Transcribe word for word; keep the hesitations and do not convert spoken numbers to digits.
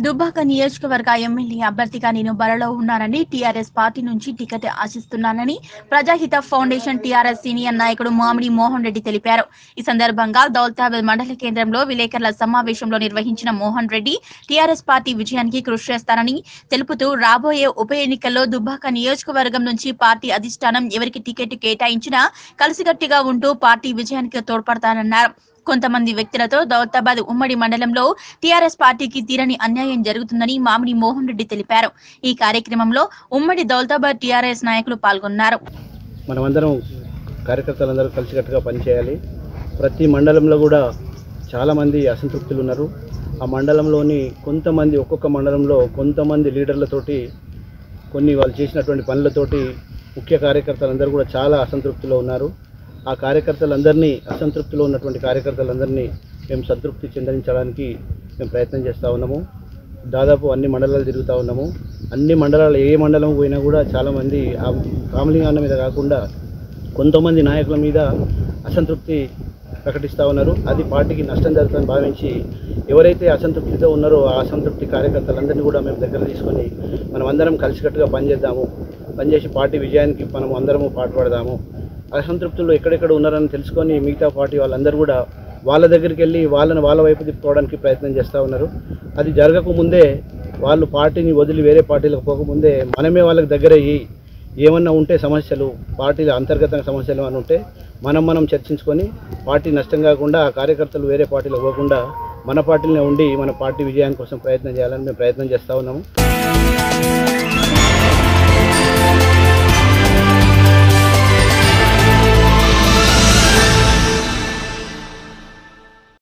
దుబ్బాక నియోజకవర్గ ఎమ్మెల్యే అభ్యర్థిగా నేను బరిలో ఉన్నానని టీఆర్ఎస్ పార్టీ నుంచి టికెట్ ఆశిస్తున్నానని ప్రజాహిత ఫౌండేషన్ టీఆర్ఎస్ సీనియర్ నాయకుడు మామిడి మోహన్ రెడ్డి తెలిపారు. ఈ సందర్భంగా దౌలతాబాద్ మండల కేంద్రంలో విలేకరుల సమావేశంలో నిర్వహించిన మోహన్ రెడ్డి టీఆర్ఎస్ పార్టీ విజయానికి కృషి చేస్తారని తెలుపుతూ రాబోయే ఉప ఎన్నికల్లో దుబ్బాక నియోజకవర్గం నుంచి పార్టీ అధిష్టానం ఎవరికి టికెట్ కేటాయించినా కలిసికట్టుగా ఉంటూ పార్టీ విజయానికి తోడ్పడతానన్నారు. కొంతమంది వ్యక్తులతో దౌలతాబాద్ ఉమ్మడి మండలంలో టీఆర్ఎస్ పార్టీకి తీరని అన్యాయం జరుగుతుందని మామిడి మోహన్ రెడ్డి తెలిపారు. ఈ కార్యక్రమంలో ఉమ్మడి దౌలతాబాద్ టీఆర్ఎస్ నాయకులు పాల్గొన్నారు. మనమందరం కార్యకర్తలందరూ కలిసికట్టుగా పనిచేయాలి. ప్రతి మండలంలో కూడా చాలామంది అసంతృప్తులు ఉన్నారు. ఆ మండలంలోని కొంతమంది ఒక్కొక్క మండలంలో కొంతమంది లీడర్లతోటి కొన్ని వాళ్ళు చేసినటువంటి పనులతోటి ముఖ్య కార్యకర్తలందరూ కూడా చాలా అసంతృప్తిలో ఉన్నారు. ఆ కార్యకర్తలందరినీ అసంతృప్తిలో ఉన్నటువంటి కార్యకర్తలందరినీ మేము సంతృప్తి చెందించడానికి మేము ప్రయత్నం చేస్తూ ఉన్నాము. దాదాపు అన్ని మండలాలు తిరుగుతూ ఉన్నాము. అన్ని మండలాలు ఏ మండలం పోయినా కూడా చాలామంది ఆ కామలింగాన్న మీద కాకుండా కొంతమంది నాయకుల మీద అసంతృప్తి ప్రకటిస్తూ ఉన్నారు. అది పార్టీకి నష్టం జరుగుతుందని భావించి ఎవరైతే అసంతృప్తితో ఉన్నారో ఆ అసంతృప్తి కార్యకర్తలందరినీ కూడా మేము దగ్గర తీసుకొని మనం అందరం కలిసికట్టుగా పనిచేద్దాము, పనిచేసి పార్టీ విజయానికి మనం అందరము పాటుపడదాము. అసంతృప్తులు ఎక్కడెక్కడ ఉన్నారని తెలుసుకొని మిగతా పార్టీ వాళ్ళందరూ కూడా వాళ్ళ దగ్గరికి వెళ్ళి వాళ్ళని వాళ్ళ వైపు తిప్పుకోవడానికి ప్రయత్నం చేస్తూ ఉన్నారు. అది జరగకముందే వాళ్ళు పార్టీని వదిలి వేరే పార్టీలకు పోకముందే మనమే వాళ్ళకి దగ్గర అయ్యి ఏమన్నా ఉంటే సమస్యలు పార్టీల అంతర్గత సమస్యలు అని ఉంటే మనం మనం చర్చించుకొని పార్టీ నష్టం కాకుండా ఆ కార్యకర్తలు వేరే పార్టీలకు పోకుండా మన పార్టీలోనే ఉండి మన పార్టీ విజయాని కోసం ప్రయత్నం చేయాలని మేము ప్రయత్నం చేస్తూ ఉన్నాము.